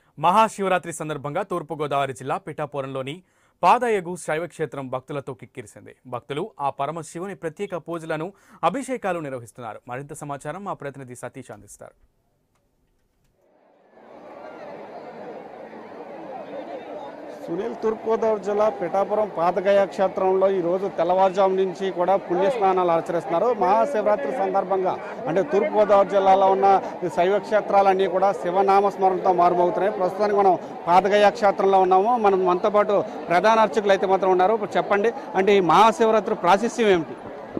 మహాశివరాత్రి సందర్భంగా తూర్పుగోదావరి జిల్లా పిఠాపురంలోని పాదయగు శైవక్షేత్రం భక్తులతో కిక్కిరిసింది. భక్తులు ఆ పరమశివుని ప్రత్యేక పూజలను, అభిషేకాలు నిర్వహిస్తున్నారు. మరింత సమాచారం మా ప్రతినిధి సతీష్ అందిస్తారు. సునీల్, తూర్పుగోదావరి జిల్లా పిఠాపురం పాదగయ క్షేత్రంలో ఈరోజు తెల్లవారుజాము నుంచి కూడా పుణ్యస్నానాలు ఆచరిస్తున్నారు. మహాశివరాత్రి సందర్భంగా అంటే తూర్పుగోదావరి జిల్లాలో ఉన్న శైవ క్షేత్రాలన్నీ కూడా శివనామ స్మరణతో మారుమవుతున్నాయి. ప్రస్తుతానికి మనం పాదగయ క్షేత్రంలో ఉన్నాము. మనతో పాటు ప్రధాన అర్చకులు అయితే మాత్రం ఉన్నారు. చెప్పండి, అంటే ఈ మహాశివరాత్రి ప్రాశస్యం ఏమిటి?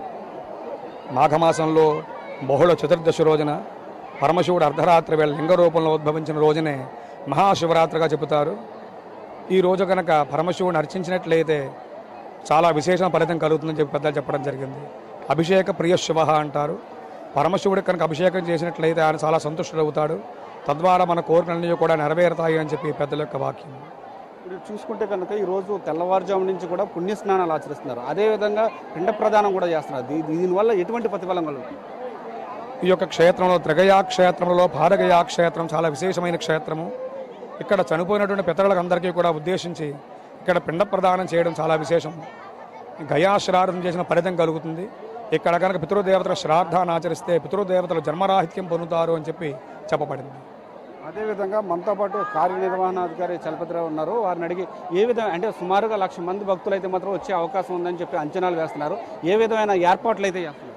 మాఘమాసంలో బహుళ చతుర్దశి రోజున పరమశివుడు అర్ధరాత్రి వేళ లింగ రూపంలో ఉద్భవించిన రోజునే మహాశివరాత్రిగా చెబుతారు. ఈ రోజు కనుక పరమశివుని అర్చించినట్లయితే చాలా విశేష ఫలితం కలుగుతుందని చెప్పి పెద్దలు చెప్పడం జరిగింది. అభిషేక ప్రియ శివ అంటారు. పరమశివుడికి కనుక అభిషేకం చేసినట్లయితే ఆయన చాలా సంతుష్టుడవుతాడు. తద్వారా మన కోరికలన్నీ కూడా నెరవేరుతాయి అని చెప్పి పెద్దల యొక్క వాక్యం. ఇప్పుడు చూసుకుంటే కనుక ఈరోజు తెల్లవారుజాము నుంచి కూడా పుణ్యస్నానాలు ఆచరిస్తున్నారు. అదేవిధంగా పిండ ప్రదానం కూడా చేస్తున్నారు. దీనివల్ల ఎటువంటి ప్రతిఫలం కలుగుతుంది? ఈ యొక్క క్షేత్రంలో త్రిగయా క్షేత్రంలో పాదగయా క్షేత్రం చాలా విశేషమైన క్షేత్రము. ఇక్కడ చనిపోయినటువంటి పితరులకు అందరికీ కూడా ఉద్దేశించి ఇక్కడ పిండ ప్రదానం చేయడం చాలా విశేషం. గయా శ్రాద్ధం చేసిన ఫలితం కలుగుతుంది. ఇక్కడ కనుక పితృదేవతల శ్రాద్ధాన్ని ఆచరిస్తే పితృదేవతలు జన్మరాహిత్యం పొందుతారు అని చెప్పి చెప్పబడింది. అదేవిధంగా మనతో పాటు కార్యనిర్వహణాధికారి చలపతిరావు ఉన్నారు. వారిని అడిగి ఏ విధంగా అంటే సుమారుగా 1,00,000 మంది భక్తులు అయితే మాత్రం వచ్చే అవకాశం ఉందని చెప్పి అంచనాలు వేస్తున్నారు. ఏ విధమైన ఏర్పాట్లు అయితే చేస్తున్నారు?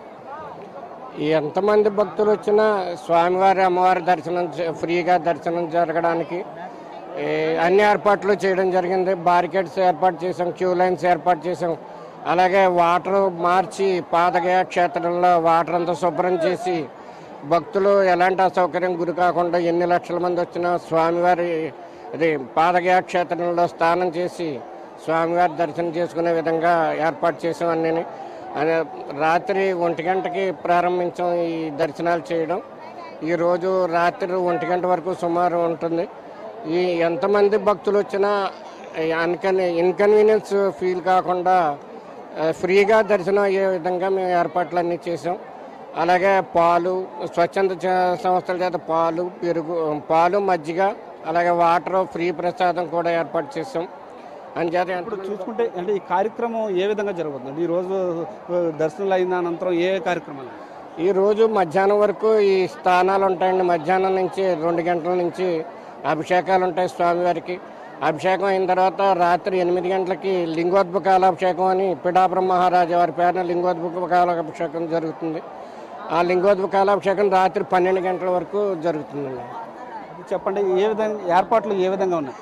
ఎంతమంది భక్తులు వచ్చినా స్వామివారి అమ్మవారి దర్శనం ఫ్రీగా దర్శనం జరగడానికి అన్ని ఏర్పాట్లు చేయడం జరిగింది. బారికేడ్స్ ఏర్పాటు చేసాం, క్యూ లైన్స్ ఏర్పాటు చేసాం. అలాగే వాటర్ మార్చి పాదగయ క్షేత్రంలో వాటర్ అంతా శుభ్రం చేసి భక్తులు ఎలాంటి అసౌకర్యం గురి కాకుండా ఎన్ని లక్షల మంది వచ్చినా స్వామివారి పాదగయ క్షేత్రంలో స్నానం చేసి స్వామివారి దర్శనం చేసుకునే విధంగా ఏర్పాటు చేసాం. అన్నీ రాత్రి 1 గంటకి ప్రారంభించాం ఈ దర్శనాలు చేయడం. ఈరోజు రాత్రి 1 గంట వరకు సుమారు ఉంటుంది. ఈ ఎంతమంది భక్తులు వచ్చినా ఇన్కన్వీనియన్స్ ఫీల్ కాకుండా ఫ్రీగా దర్శనం అయ్యే విధంగా మేము ఏర్పాట్లన్నీ చేసాం. అలాగే పాలు, స్వచ్ఛంద సంస్థల చేత పాలు, పెరుగు, పాలు, మజ్జిగ, అలాగే వాటర్ ఫ్రీ ప్రసాదం కూడా ఏర్పాటు చేసాం. అంచేత ఇప్పుడు చూసుకుంటే అంటే ఈ కార్యక్రమం ఏ విధంగా జరుగుతుంది? ఈరోజు దర్శనాలు అయిన అనంతరం ఏ కార్యక్రమాలు? ఈరోజు మధ్యాహ్నం వరకు ఈ స్థానాలు ఉంటాయండి. మధ్యాహ్నం నుంచి 2 గంటల నుంచి అభిషేకాలు ఉంటాయి స్వామివారికి. అభిషేకం అయిన తర్వాత రాత్రి 8 గంటలకి లింగోద్భకాలాభిషేకం అని పిఠాపురం మహారాజా వారి పేరున లింగోద్భకాలాభిషేకం జరుగుతుంది. ఆ లింగోద్భకాలాభిషేకం రాత్రి 12 గంటల వరకు జరుగుతుందండి. చెప్పండి, ఏ విధంగా ఏర్పాట్లు ఏ విధంగా ఉన్నాయి?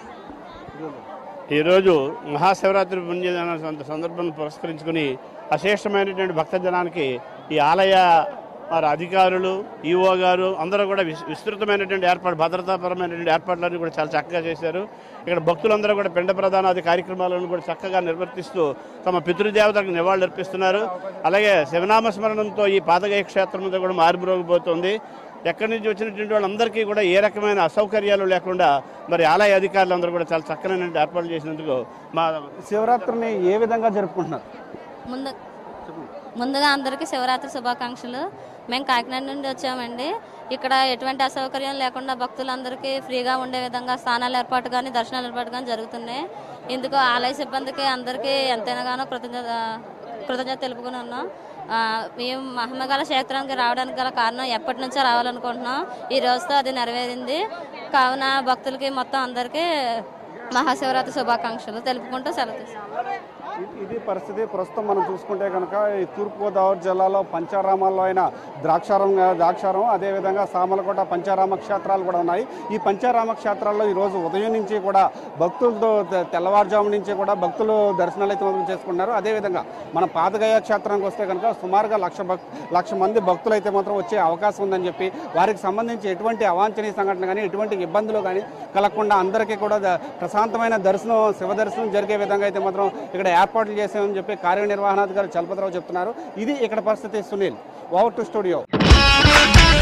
ఈరోజు మహాశివరాత్రి పుణ్యదిన సందర్భాన్ని పురస్కరించుకుని అశేషమైనటువంటి భక్తజనానికి ఈ ఆలయ వారి అధికారులు, ఈఓ గారు అందరూ కూడా విస్తృతమైనటువంటి భద్రతాపరమైనటువంటి ఏర్పాట్లన్నీ కూడా చాలా చక్కగా చేశారు. ఇక్కడ భక్తులందరూ కూడా పిండ ప్రదానాది కార్యక్రమాలను కూడా చక్కగా నిర్వర్తిస్తూ తమ పితృదేవతలకు నివాళులు అర్పిస్తున్నారు. అలాగే శివనామస్మరణంతో ఈ పాదగయ క్షేత్రం మీద కూడా మారుమ్రోగిపోతుంది. ఎక్కడి నుంచి వచ్చినటువంటి వాళ్ళందరికీ కూడా ఏ రకమైన అసౌకర్యాలు లేకుండా మరి ఆలయ అధికారులందరూ కూడా చాలా చక్కనైన ఏర్పాట్లు చేసినందుకు మా శివరాత్రిని ఏ విధంగా జరుపుకుంటున్నారు? ముందుగా అందరికీ శివరాత్రి శుభాకాంక్షలు. మేము కాకినాడ నుండి వచ్చామండి. ఇక్కడ ఎటువంటి అసౌకర్యం లేకుండా భక్తులందరికీ ఫ్రీగా ఉండే విధంగా స్థానాల ఏర్పాటు కానీ దర్శనాల ఏర్పాటు కానీ జరుగుతున్నాయి. ఇందుకు ఆలయ సిబ్బందికి అందరికీ ఎంతైనాగానో కృతజ్ఞత తెలుపుకుని ఉన్నాం. మేము మహమ్మగాల క్షేత్రానికి రావడానికి గల కారణం ఎప్పటి నుంచో రావాలనుకుంటున్నాం. ఈ రోజుతో అది నెరవేరింది. కావున భక్తులకి మొత్తం అందరికీ మహాశివరాత్రి శుభాకాంక్షలు తెలుపుకుంటూ సెలవు తీసుకుంటాం. ఇది పరిస్థితి. ప్రస్తుతం మనం చూసుకుంటే కనుక ఈ తూర్పుగోదావరి జిల్లాలో పంచారామాల్లో అయిన ద్రాక్షారం, అదేవిధంగా సామలకోట పంచారామ క్షేత్రాలు కూడా ఉన్నాయి. ఈ పంచారామ క్షేత్రాల్లో ఈరోజు ఉదయం నుంచి కూడా భక్తులతో తెల్లవారుజాము నుంచి కూడా భక్తులు దర్శనాలు అయితే చేసుకుంటున్నారు. అదేవిధంగా మన పాదగయ క్షేత్రానికి వస్తే కనుక సుమారుగా 1,00,000 మంది భక్తులు అయితే మాత్రం వచ్చే అవకాశం ఉందని చెప్పి వారికి సంబంధించి ఎటువంటి అవాంఛనీయ సంఘటన కానీ ఎటువంటి ఇబ్బందులు కానీ కలగకుండా అందరికీ కూడా ప్రశాంతమైన దర్శనం, శివ దర్శనం జరిగే విధంగా అయితే మాత్రం ఇక్కడ ఏర్పాట్లు చేసామని చెప్పి కార్యనిర్వహణాధికారి చలపతిరావు చెప్తున్నారు. ఇది ఇక్కడ పరిస్థితి. Sunil, over to studio.